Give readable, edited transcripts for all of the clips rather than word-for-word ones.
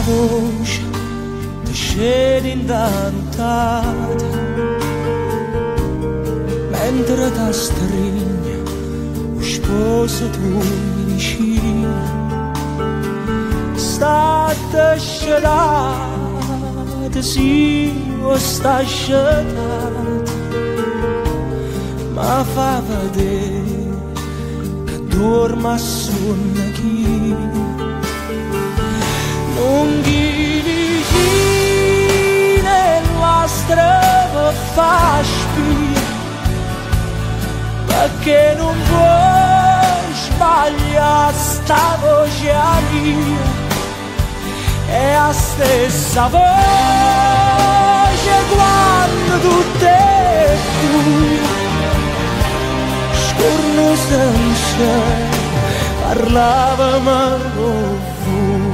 voce ti scende indantata mentre ti stringe o sposa tu vicino state scelate sì o sta scelata ma fa vedere che dorma sonno chi non gli vicine la strada fa spia perché non puoi sbagliare sta voce mia è la stessa voce quando tutte e due scorno senza parlavamo con voi.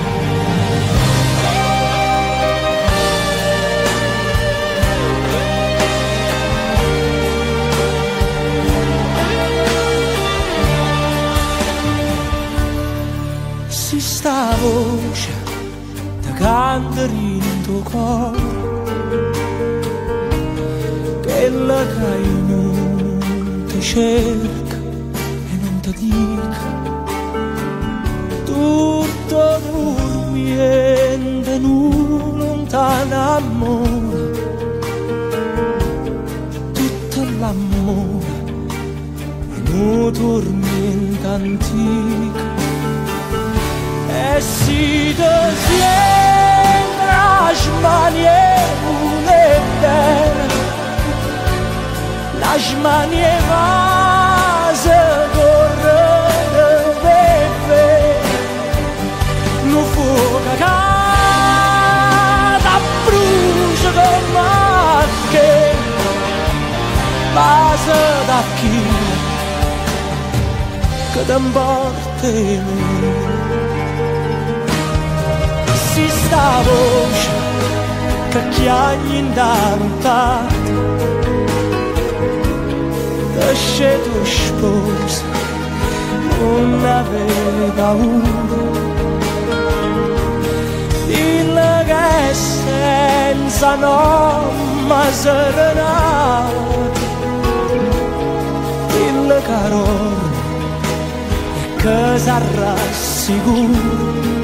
Si sta voce da cantare in tuo cuore quella che non ti cerca e non ti dica tutto dormiente nu lontano amore tutto l'amore e nu dormiente antica e si te sembra smanievole bene la smanieva se corre beve non fuoco cata brucia come che base da chi che t'importa me si sta voce che chiagli indantata lascia tua sposa non avere paura dille che è senza nome serenata dille che dorme e che s'arrassicura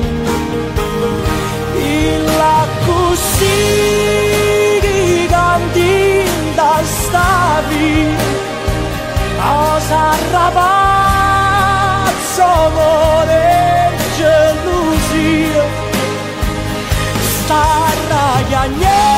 la così di cantinda sta via osa ragazzo amore gelosia sta ragazzo